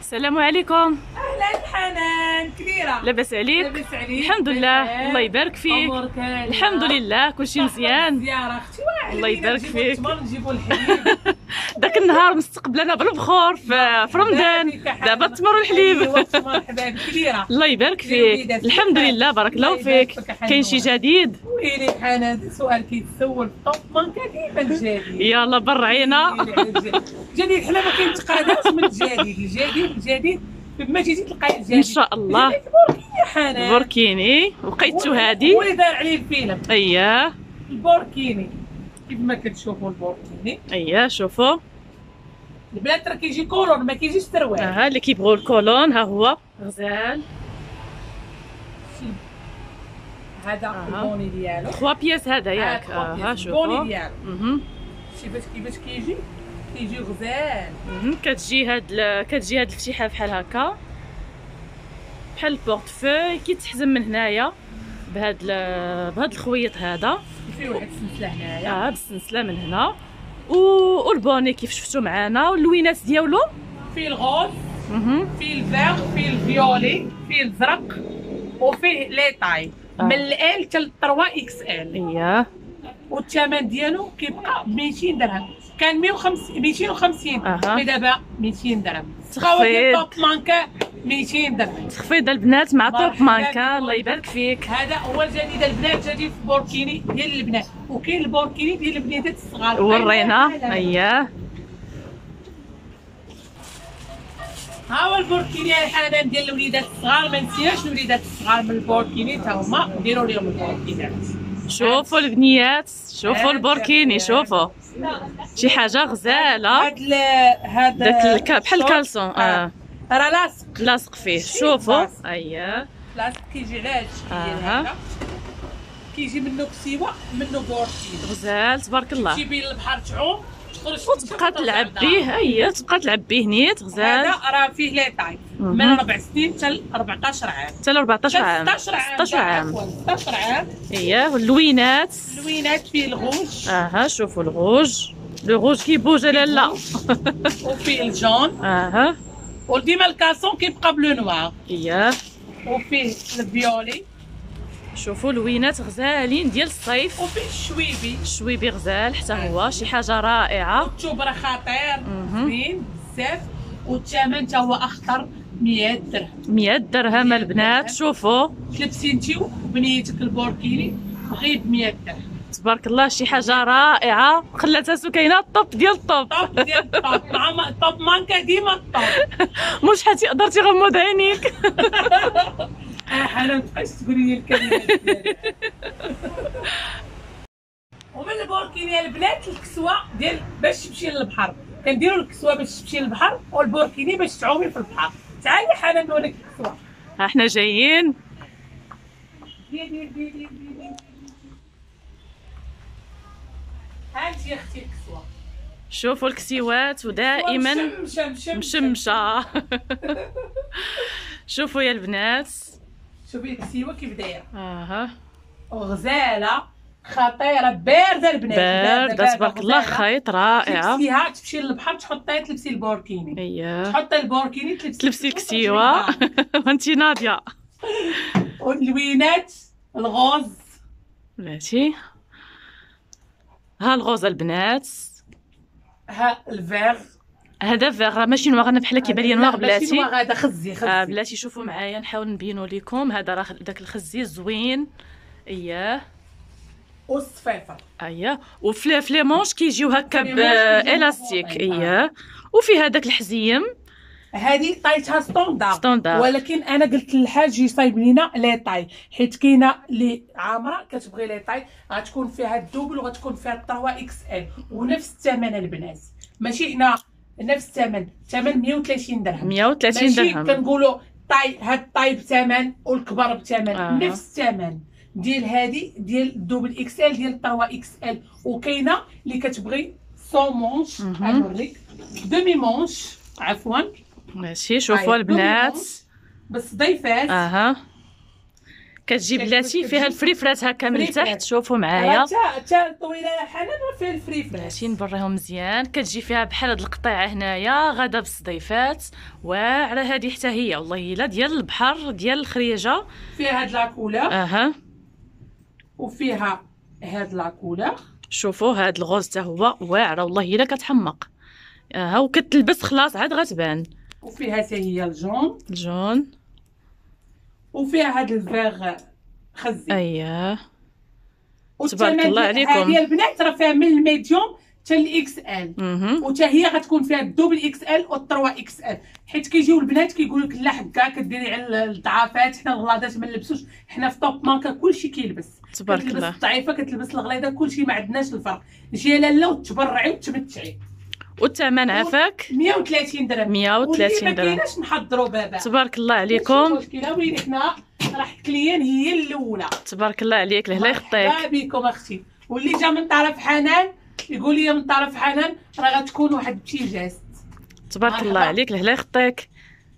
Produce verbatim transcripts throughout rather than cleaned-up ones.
السلام عليكم. اهلا حنان كبيره، لاباس عليك؟ لاباس عليك؟ الحمد لله. الله يبارك فيك. الحمد لله كلشي مزيان. زياره اختي واحد. الله يبارك فيك. نجيبوا الحليب. داك النهار مستقبلنا بالبخور في في رمضان، دابا التمر والحليب. مرحبا كبيره. الله يبارك فيك. الحمد لله بارك الله فيك. كاين شي جديد؟ ويلي حنان سؤال كيتسول طب ما كيف الجديد؟ يلا برعينا. جديد حنا ما كيتقاداش من الجديد، الجديد الجديد فما تجي تلقاي الجديد ان شاء الله. البوركيني حنان، بوركيني وقيتو هادي هو اللي دار عليه الفيلم. اييه البوركيني كيف ما كتشوفوا البوركيني. اييه شوفوا البنات راه كيجي كولون ما كيجيش تروال. ها اللي كيبغوا الكولون ها هو غزال. هذا أه. البوني ديالو ثلاثة بياس هذا ياك. اه ها شوفوا البوني ديالو. اها شتي باش كيفاش كيجي كيجي غزال. اها كتجي هاد ال... كتجي هاد الفتيحه بحال هكا بحال البورتفوي كيتحزم من هنايا بهاد ال... بهاد الخويط هذا. فيه واحد السلسله هنايا اه بالسلسله من هنا و... والبوني كيف شفتوا معنا واللوينات ديالو فيه الغوز، اها فيه الفيغ، فيه الفيولي، فيه الزرق، وفيه لي طاي آه. من ال حتى ل ثلاثة اكس ال. اييه والثمن ديالو كيبقى ب مئتين درهم. كان مئة وخمسين مئتين وخمسين أها. مي دابا مئتين درهم. تخفيض. توب مانكا مئتين درهم. تخفيض البنات مع مرحبا توب مانكا. بكم. الله يبارك فيك. هذا هو الجديد البنات، جديد في بوركيني ديال البنات، وكاين البوركيني ديال البنيتات الصغار. ورينا اييه ها هو البوركيني يا حنان ديال الوليدات الصغار. ما نسيناش الوليدات الصغار من البوركيني تا هما نديروا لهم البوركينات. شوفوا البنيات، شوفوا البوركيني، شوفوا شي حاجه غزاله. هاد ال هاد داك الك... بحال الكالسون اه راه لاصق لاصق فيه. شوفوا اييه لاصق كيجي على هاد الشكل ديال أها. هذا. كيجي منه كسيوه منه بوركيني. غزال تبارك الله. تجي بين البحر تعوم وتبقى تلعب به. اييه تبقى تلعب به نيت غزال. هذا راه فيه لي طاي من ربع سنين حتى ل أربعطاش عام، حتى ل أربعطاش عام، ستطاش عام، ستطاش عام. ستطاش عام. اييه واللوينات. اللوينات فيه الغوج، اها شوفوا الغوج، لو غوج كيبوج لالا. وفيه الجون، اها وديما الكاسون كيبقى بلو نوار، اييه وفيه الفيولي، شوفوا لوينات غزالين ديال الصيف. وفيه الشويبي. الشويبي غزال حتى هو شي حاجه رائعه. الثوب راه خطير زوين بزاف، والثمن تا هو اخطر مئة درهم. مئة درهم البنات. شوفوا تلبسي انتي وبنيتك البوركيني غير ب مئة درهم. تبارك الله شي حاجه رائعه. خلاتها سكينه الطوب ديال الطوب. طوب ديال الطوب مع طوب مانكا ديما الطوب. مش حتى تقدر تغمض عينيك. اه حنا مابقاش تقولي لي الكلمات ديالي. ومن البوركيني البنات الكسوه ديال باش تمشي للبحر، كنديروا الكسوه باش تمشي للبحر، والبوركيني باش تعومي في البحر. تعالي حنان نوريك الكسوه. ها حنا جايين. دير دير دير دير دير. هانتي يا اختي الكسوه. شوفوا الكسيوات ودائما مشمشه مشمشه مشمشه. شوفوا يا البنات. شوفي الكسيوه كيف دايره. اها وغزاله خطيره بارده البنات. بارده تبارك الله خيط رائعه. تلبسيها تمشي للبحر تحطيها تلبسي البوركيني. اييه تحطي البوركيني تلبسي تلبسي الكسيوه. وانتي ناضيه. واللوينات الغوز. بلاتي ها الغوز البنات. ها الفيغ. هذا فيغ راه ماشي نوار. انا بحال كيبان لي نوار بلاتي. هذا خزي خزي. آه بلاتي شوفوا معايا نحاول نبينو لكم. هذا راه داك الخزي زوين. اييه والصفيفه. اييه وفي في لي مونش كيجيو هكا بالاستيك. اييه وفي هذاك الحزيم. هذه طايتها ستوندار ستوندار. ولكن انا قلت للحاج يصايب لينا لي طاي، حيت كاينه اللي عامره كتبغي لي طاي غتكون فيها الدوبل وغتكون فيها ثلاثة اكس ال ونفس الثمن البنات. ماشي حنا نفس الثمن، الثمن مئة وثلاثين درهم. مئة وثلاثين درهم. ماشي كنقولوا طاي هاد الطاي بثمن والكبر بثمن. آه. نفس الثمن ديال هادي ديال الدوبل اكس ال ديال ثلاثة اكس ال. وكاينه اللي كتبغي سون مونش. غنوريك دومي مونش عفوا. ماشي شوفوا البنات بس ضيفات. اها كتجي بلاتي فيها الفريفرات هكا من التحت، شوفوا معايا راه حتى حتى الطويله يا حنان راه فيها الفريفرات. ماشي نبريهم مزيان. كتجي فيها بحال هاد القطيعه هنايا غاده بالصديفات، وعلى هذه حتى هي والله الا ديال البحر ديال الخريجه. فيها هاد لاكولور اها وفيها هاد لاكولور. شوفوا هاد الغوز حتى هو واعره والله الا كتحمق. اها وكتلبس خلاص عاد غتبان. وفيها حتى هي الجون الجون، وفيها هاد الفيغ خزي. اييه تبارك الله عليكم. هذه البنات راه فيها من الميديوم حتى الاكس ال، وتا هي غتكون فيها الدوبل اكس ال و ثلاثة اكس ال، حيت كيجيو البنات كيقول لك لا حكا كديري على الضعافات، حنا الغلاضات ما نلبسوش، حنا في توب ماركه كلشي كيلبس. تبارك الله. كتلبس الضعيفه كتلبس الغليظه كلشي، ما عندناش الفرق. جي لاله وتبرعي وتمتعي. والثمن عافاك مية وثلاثين درهم. مية وثلاثين درهم. ما كايناش نحضروا بابا. تبارك الله عليكم. مشكله وين حنا راه كليان هي الاولى. تبارك الله عليك لهلا يخطيك. مرحبا بكم اختي. واللي جا من طرف حنان يقول لي من طرف حنان راه غتكون واحد بتيجاست. تبارك الله عليك لهلا يخطيك.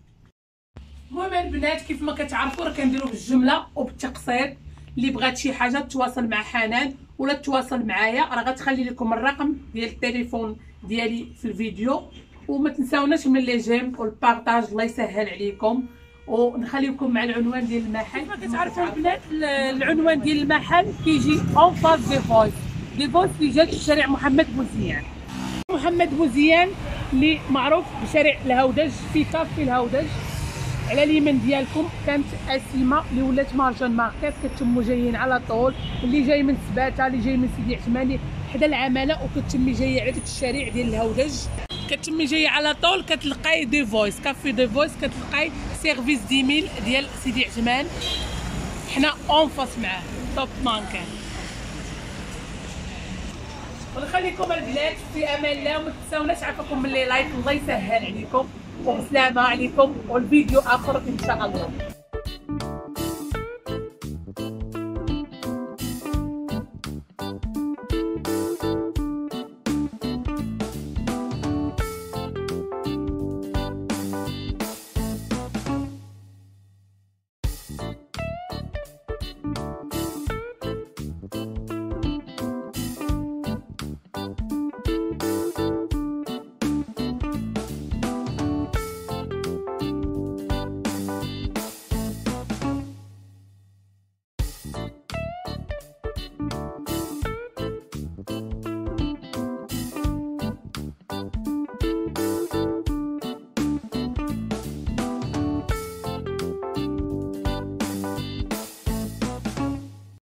المهم البنات كيف ما كتعرفوا راه كنديروا بالجمله وبالتقسيط. اللي بغات شي حاجه تواصل مع حنان ولا تواصل معايا، راه غتخلي لكم الرقم ديال التليفون ديالي في الفيديو. وما تنساوناش من لي جيم والبارطاج، الله يسهل عليكم. ونخليكم مع العنوان ديال المحل. كما كتعرفوا البنات العنوان ديال المحل كيجي اون فاس دي فويس دي فويس اللي جات في شارع محمد بوزيان. محمد بوزيان اللي معروف بشارع الهودج، في كافي الهودج على اليمين ديالكم كانت اسيمه اللي ولات مارجان ماركت. كتموا جايين على طول، اللي جاي من سباته اللي جاي من سيدي عثماني حدا العماله، وكتمي جايه على داك الشارع ديال الهودج. كتمي جايه على طول كتلقاي دي فويس كافي دي فويس، كتلقاي سيرفيس ديميل ديال سيدي عثمان. حنا اون فاس معاه توب مانكان. ونخليكم البنات في امان الله، وما تنساوناش عافاكم من لي لايك. الله يسهل عليكم، والسلام عليكم، والفيديو اخر ان شاء الله.